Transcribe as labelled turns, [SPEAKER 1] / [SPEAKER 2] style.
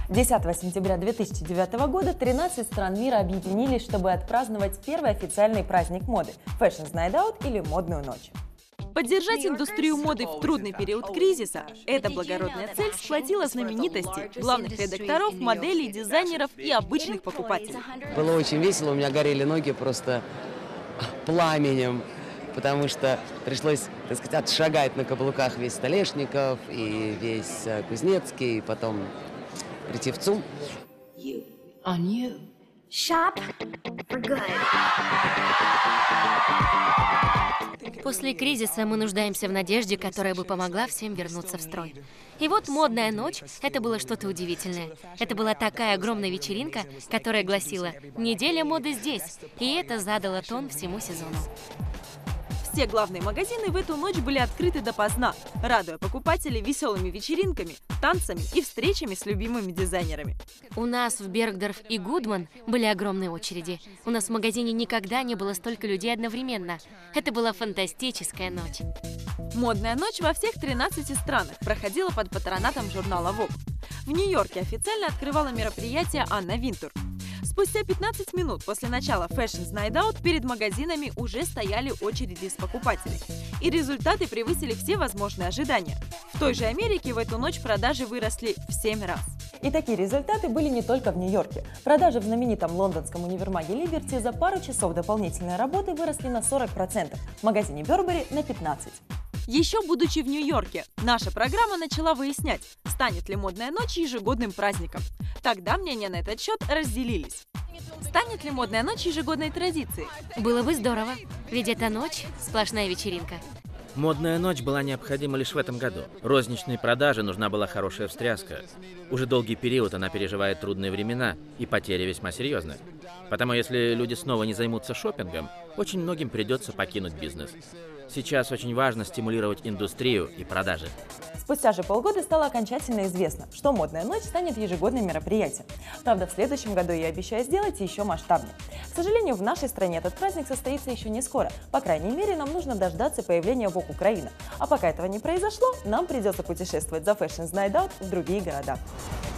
[SPEAKER 1] 10 сентября 2009 года 13 стран мира объединились, чтобы отпраздновать первый официальный праздник моды – Fashion Night Out или Модную ночь.
[SPEAKER 2] Поддержать индустрию моды в трудный период кризиса – эта благородная цель сплотила знаменитостей, главных редакторов, моделей, дизайнеров и обычных покупателей.
[SPEAKER 3] Было очень весело, у меня горели ноги просто пламенем, потому что пришлось, так сказать, отшагать на каблуках весь Столешников и весь Кузнецкий, и потом прийти в ЦУМ.
[SPEAKER 4] Shop for good.
[SPEAKER 5] После кризиса мы нуждаемся в надежде, которая бы помогла всем вернуться в строй. И вот модная ночь – это было что-то удивительное. Это была такая огромная вечеринка, которая гласила «Неделя моды здесь», и это задало тон всему сезону.
[SPEAKER 2] Все главные магазины в эту ночь были открыты допоздна, радуя покупателей веселыми вечеринками, танцами и встречами с любимыми дизайнерами.
[SPEAKER 5] У нас в Бергдорф и Гудман были огромные очереди. У нас в магазине никогда не было столько людей одновременно. Это была фантастическая ночь.
[SPEAKER 2] Модная ночь во всех 13 странах проходила под патронатом журнала Vogue. В Нью-Йорке официально открывала мероприятие Анна Винтур. Спустя 15 минут после начала Fashion Night Out перед магазинами уже стояли очереди из покупателей. И результаты превысили все возможные ожидания. В той же Америке в эту ночь продажи выросли в 7 раз.
[SPEAKER 1] И такие результаты были не только в Нью-Йорке. Продажи в знаменитом лондонском универмаге Liberty за пару часов дополнительной работы выросли на 40%, в магазине Burberry на 15%.
[SPEAKER 2] Еще будучи в Нью-Йорке, наша программа начала выяснять, станет ли модная ночь ежегодным праздником. Тогда мнения на этот счет разделились. Станет ли модная ночь ежегодной традицией?
[SPEAKER 5] Было бы здорово, ведь эта ночь – сплошная вечеринка.
[SPEAKER 6] Модная ночь была необходима лишь в этом году. Розничной продаже нужна была хорошая встряска. Уже долгий период она переживает трудные времена, и потери весьма серьезны. Потому если люди снова не займутся шопингом, очень многим придется покинуть бизнес. Сейчас очень важно стимулировать индустрию и продажи.
[SPEAKER 1] Спустя же полгода стало окончательно известно, что модная ночь станет ежегодным мероприятием. Правда, в следующем году я обещаю сделать еще масштабнее. К сожалению, в нашей стране этот праздник состоится еще не скоро. По крайней мере, нам нужно дождаться появления Vogue Украина. А пока этого не произошло, нам придется путешествовать за Fashion Night Out в другие города.